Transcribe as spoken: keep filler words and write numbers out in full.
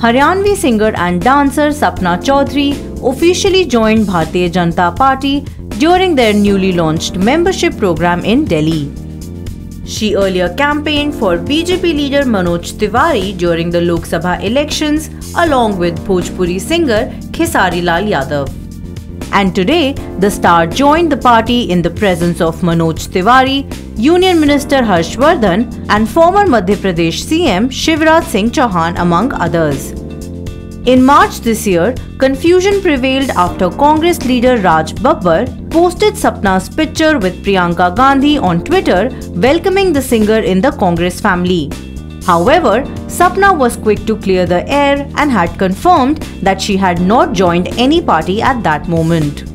Haryanvi singer and dancer Sapna Choudhary officially joined Bharatiya Janata Party during their newly launched membership program in Delhi. She earlier campaigned for B J P leader Manoj Tiwari during the Lok Sabha elections along with Bhojpuri singer Khesari Lal Yadav. And today, the star joined the party in the presence of Manoj Tiwari, Union Minister Harsh Vardhan and former Madhya Pradesh C M Shivraj Singh Chauhan among others. In March this year, confusion prevailed after Congress leader Raj Babbar posted Sapna's picture with Priyanka Gandhi on Twitter welcoming the singer in the Congress family. However, Sapna was quick to clear the air and had confirmed that she had not joined any party at that moment.